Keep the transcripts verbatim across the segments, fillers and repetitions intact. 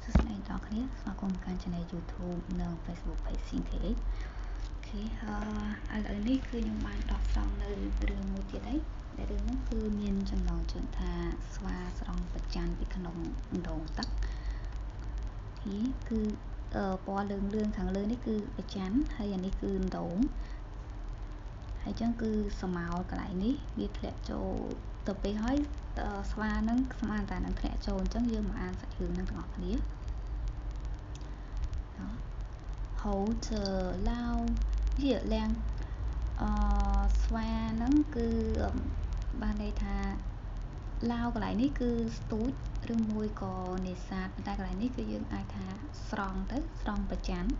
សួស្តីដល់គ្នាស្វាគមន៍កាន់ Channel YouTube និង Facebook Page ស៊ី ធី អេច អូខេអឺឥឡូវនេះគឺខ្ញុំបានដកស្រង់នៅរឿងមួយទៀតហើយដែលរឿងហ្នឹងគឺមានចំណងជើងថាស្វាស្រង់ប្រច័ណ្ឌពីក្នុងដងទឹកទីគឺអឺពណ៌លឿងលឿងខាងលើនេះគឺប្រច័ណ្ឌហើយអានេះគឺដងហើយចឹងគឺស្មោលកន្លែងនេះវាធ្លាក់ចូលទៅពេលហើយស្វាហ្នឹងស្មានតែនឹងធ្លាក់ចូលអញ្ចឹងយើងមកអានសាច់រឿងហ្នឹងទាំងអស់គ្នាហូចឡៅវាលាំងអឺស្វាហ្នឹងគឺបានន័យថាឡៅកន្លែងនេះគឺស្ទូចឬមួយក៏នេសាទតែកន្លែងនេះគឺយើងអាចថាស្រង់ទៅស្រង់ប្រច័ណ្ឌ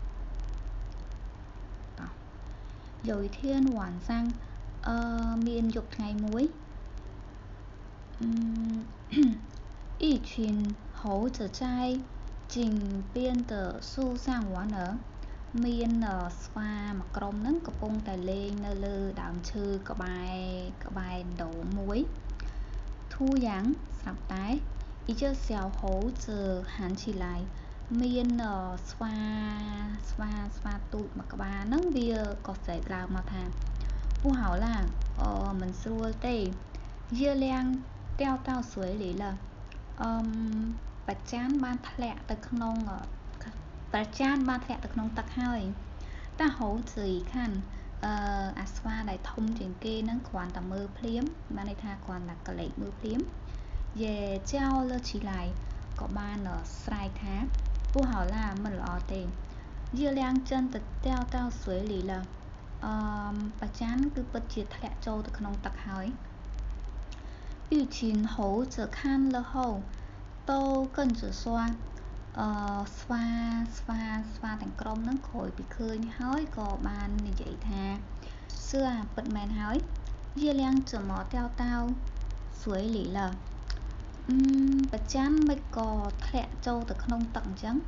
តោះ有一天晚上អឺមានយប់ថ្ងៃមួយ嗯一群猴子在井边的树上玩儿មានស្វាមួយក្រុមហ្នឹងកំពុងតែលេងនៅលើដើមឈើក្បែរក្បែរដូងមួយ突然ស្រាប់តែ一只小猴子喊起来មានស្វាស្វាស្វាទូចមួយក្បាលហ្នឹងវាក៏ស្រែកឡើងមកថា不好啦អឺមិនស្រួលទេ月亮掉到水里了អឺប្រច័ណ្ឌបានធ្លាក់ទៅក្នុងប្រច័ណ្ឌបានធ្លាក់ទៅក្នុងទឹកហើយតាហូចីខាន់អឺអាស្វាដែលធំជាងគេហ្នឹងគ្រាន់តែមើលភ្លាមបានន័យថាគ្រាន់តែកលេចមើលភ្លាមយេចៅលើឈីឡៃក៏បានស្រែកថា不好啦មិនល្អទេ月亮真的掉到水里了អឺប្រច័ណ្ឌគឺពិតជាធ្លាក់ចូលទៅក្នុងទឹកហើយ一群猴子看了后都跟着说អឺស្វាស្វាស្វាទាំងក្រុមហ្នឹងក្រោយពីឃើញហើយក៏បាននិយាយថាសឿពិតមែនហើយ月亮怎么掉到水里了អឺប្រច័ណ្ឌមិនក៏ធ្លាក់ចូលទៅក្នុងទឹកអញ្ចឹង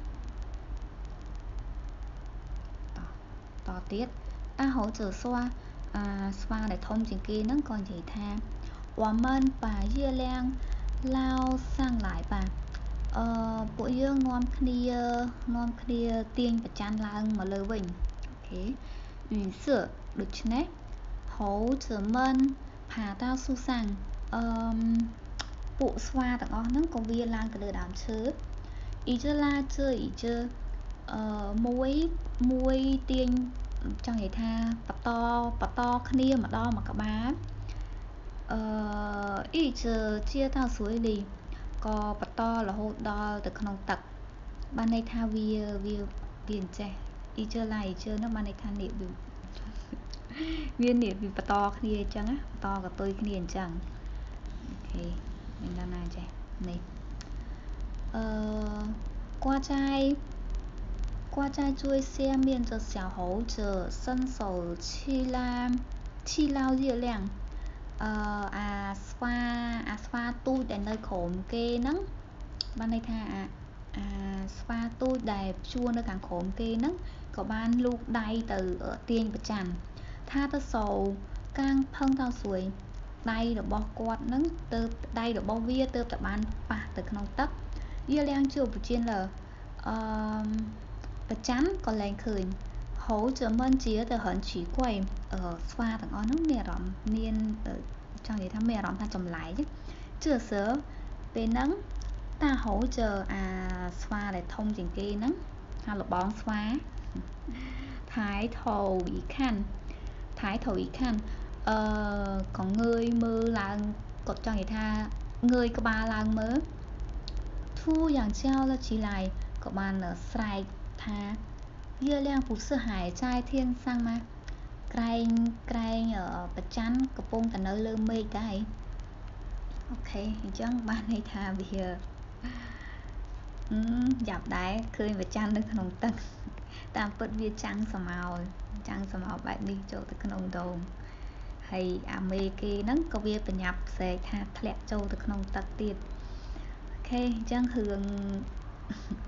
តទៀតតាហូចស្វាអាស្វាដែលធំជាងគេហ្នឹងក៏និយាយថា我们把月亮捞上来吧អឺពួកយើងនាំគ្នានាំគ្នាទាញប្រច័ណ្ឌឡើងមកលើវិញអូខេ于是ដូច្នេះ猴子们爬到树上អឺពួកស្វាទាំងអស់ហ្នឹងក៏វាឡើងទៅលើដើមឈើ一只拉着一只អឺមួយមួយទាញចង់និយាយថាបន្តបន្តគ្នាម្ដងមួយក្បាលអឺ一直接到水里ក៏បន្តរហូតដល់ទៅក្នុងទឹកបានន័យថាវាវាវាអញ្ចេះអ៊ីជើឡៃអ៊ីជើនោះបានន័យថានេះវាវានេះវាបន្តគ្នាអញ្ចឹងណាបន្តកតុយគ្នាអញ្ចឹងអូខេមានដល់ណាចេះនេះអឺ瓜在挂在最下面的小猴子伸手去拉去捞月亮អឺអាស្វាអាស្វាទូចដែលនៅក្រោមគេហ្នឹងបានន័យថាអាអាស្វាទូចដែលជួរនៅខាងក្រោមគេហ្នឹងក៏បានលូកដៃទៅទាញប្រច័ណ្ឌថាទៅសោកាងផឹងតោស្រួយដៃរបស់គាត់ហ្នឹងទៅដៃរបស់វាទៅតែបានប៉ះទៅក្នុងទឹកវាលាំងជួបប្រជិនលើអឺប្រច័ណ្ឌក៏លែងឃើញហូចមិនជាទៅហិនឈីគួយអឺស្វាទាំងអស់ហ្នឹងមានអារម្មណ៍មានចង់និយាយថាមានអារម្មណ៍ថាចម្លែកជឿសើពេលហ្នឹងតាហូចអាស្វាដែលធំជាងគេហ្នឹងថាលបងស្វាថៃថោអ៊ីខាន់ថៃថោអ៊ីខាន់អឺក៏ងើយមើលឡើងគាត់ចង់និយាយថាងើយក្បាលឡើងមើលធូយ៉ាងចៅលជីឡៃក៏បានស្រែកថា月亮不是还在天上吗ក្រែងក្រែងប្រច័ណ្ឌកំពុងតែនៅលើមេឃដែរអូខេអញ្ចឹងបានន័យថាវាអឺយ៉ាប់ដែរឃើញប្រច័ណ្ឌនៅក្នុងទឹកតាមពិតវាចាំងស្មោលចាំងស្មោលបែបនេះចូលទៅក្នុងដងហើយអាមេគេហ្នឹងក៏វាប្រញាប់ផ្សេងថាធ្លាក់ចូលទៅក្នុងទឹកទៀតអូខេអញ្ចឹងរឿង